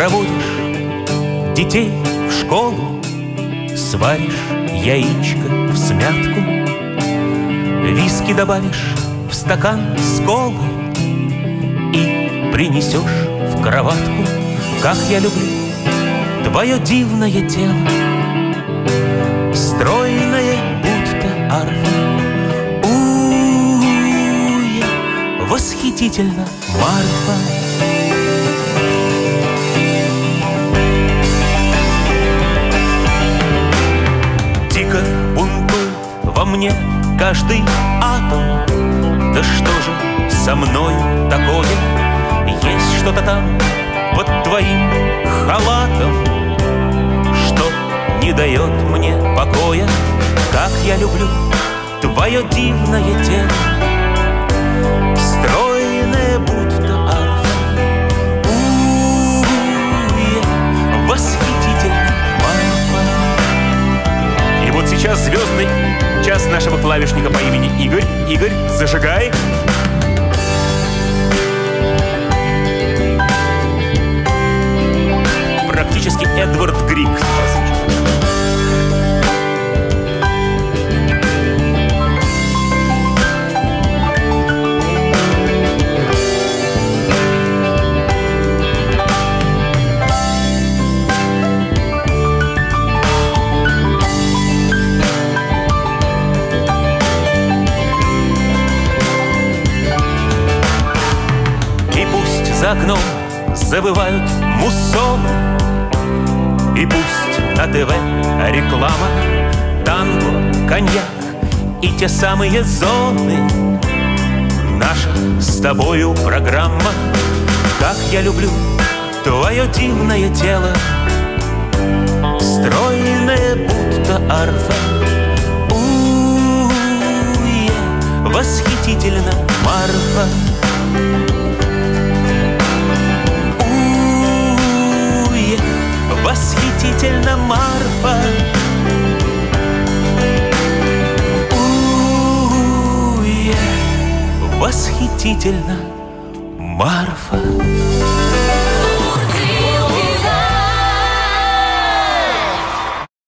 проводишь детей в школу, сваришь яичко в смятку, виски добавишь в стакан с колой и принесешь в кроватку. Как я люблю твое дивное тело, стройное, будто арфа. Восхитительно, Марфа. Дико бунтует во мне каждый атом. Да что же со мной такое? Есть что-то там под твоим халатом, что не дает мне покоя. Как я люблю твое дивное тело, стройное, будто арфа. Восхитительно, Марфа. И вот сейчас звездный час нашего клавишника по имени Игорь. Игорь, зажигай. Практически Эдвард Грик. За окном завывают муссоны, и пусть на ТВ реклама, танго, коньяк и те самые зоны. Наша с тобою программа. Как я люблю твое дивное тело, стройное, будто арфа. Восхитительно, Марфа. Восхитительно, Марфа. Восхитительно, Марфа.